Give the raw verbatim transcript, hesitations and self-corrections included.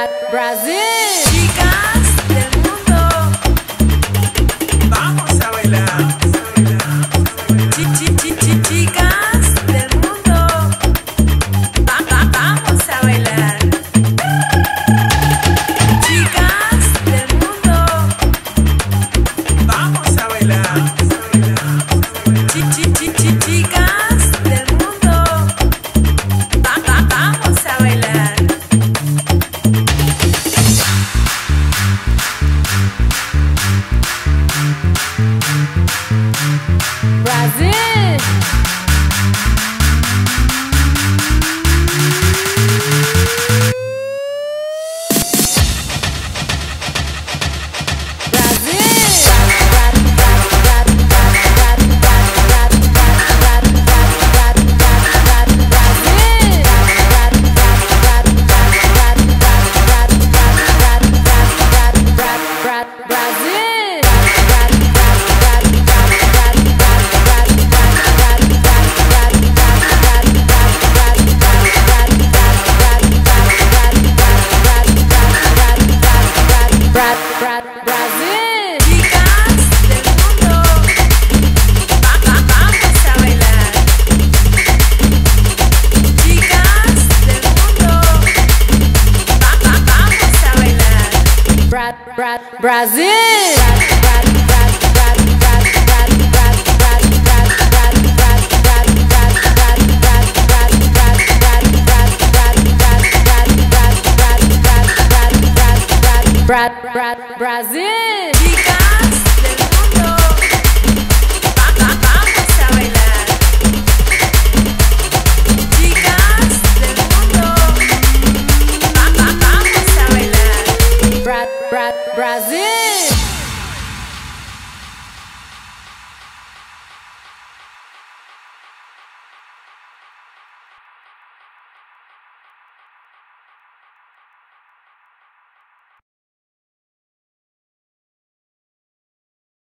Bra Brasil. Chicas del mundo, vamos a bailar. Chi chi chi chi chicas del mundo, va va vamos a bailar. Chicas del mundo, vamos a bailar. Chi chi chi chi chicas del mundo, va va vamos a bailar. Brasil. Brasil. Bra Bra Brasil. Chicas del mundo, va va vamos a bailar. Chicas del mundo, va va vamos a bailar. Bra Bra Brasil.